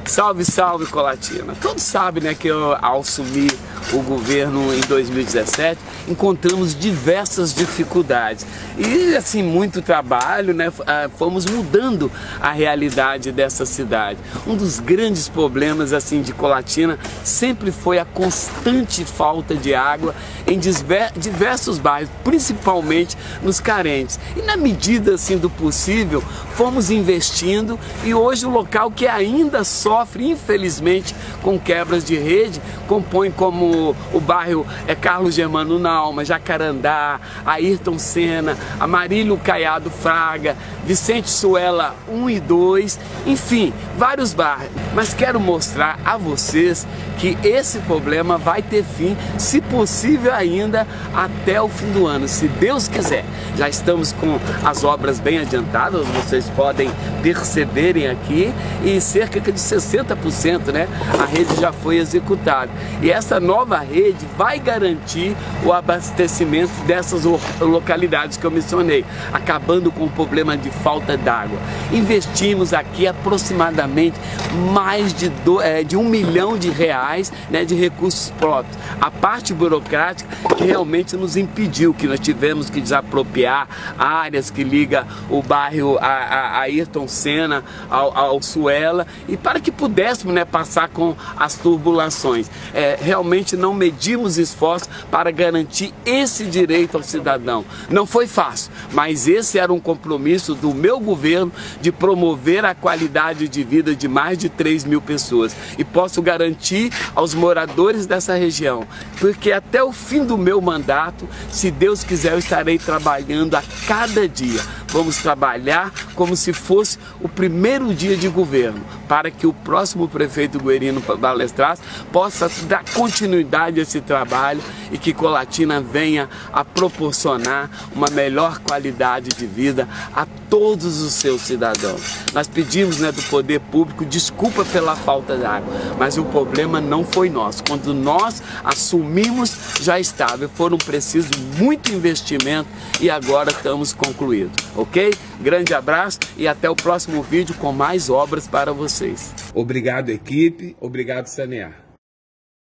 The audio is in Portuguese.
Salve, salve, Colatina! Todos sabem, né, que eu, ao assumir o governo em 2017, encontramos diversas dificuldades e, assim, muito trabalho, né, fomos mudando a realidade dessa cidade. Um dos grandes problemas, assim, de Colatina sempre foi a constante falta de água em diversos bairros, principalmente nos carentes. E na medida, assim, do possível, fomos investindo e hoje o local que ainda sofre, infelizmente, com quebras de rede, compõe como o bairro Carlos Germano Nauma, Jacarandá, Ayrton Senna, Amarílio Caiado Fraga, Vicente Suela 1 e 2, enfim, vários bairros. Mas quero mostrar a vocês que esse problema vai ter fim, se possível ainda, até o fim do ano, se Deus quiser. Já estamos com as obras bem adiantadas, vocês podem perceberem aqui, e cerca de 60%, né, a rede já foi executada. E essa nova rede vai garantir o abastecimento dessas localidades que eu mencionei, acabando com o problema de falta d'água. Investimos aqui aproximadamente mais de R$1 milhão, né, de recursos próprios. A parte burocrática que realmente nos impediu, que nós tivemos que desapropriar áreas que ligam o bairro a Ayrton Senna ao Suela, e para que pudéssemos, né, passar com as turbulações. Realmente não medimos esforços para garantir esse direito ao cidadão. Não foi fácil, mas esse era um compromisso do meu governo de promover a qualidade de vida de mais de 3 mil pessoas. E posso garantir aos moradores dessa região, porque até o fim do meu mandato, se Deus quiser, eu estarei trabalhando a cada dia. Vamos trabalhar como se fosse o primeiro dia de governo, para que o próximo prefeito Guerino Balestraz possa dar continuidade a esse trabalho e que Colatina venha a proporcionar uma melhor qualidade de vida a todos os seus cidadãos. Nós pedimos, né, do poder público desculpa pela falta de água, mas o problema não foi nosso. Quando nós assumimos, já estava. Foram precisos muito investimento e agora estamos concluídos, ok? Grande abraço e até o próximo vídeo com mais obras para vocês. Obrigado, equipe. Obrigado, Sanear.